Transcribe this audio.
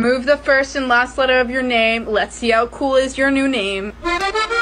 Remove the first and last letter of your name. Let's see how cool is your new name.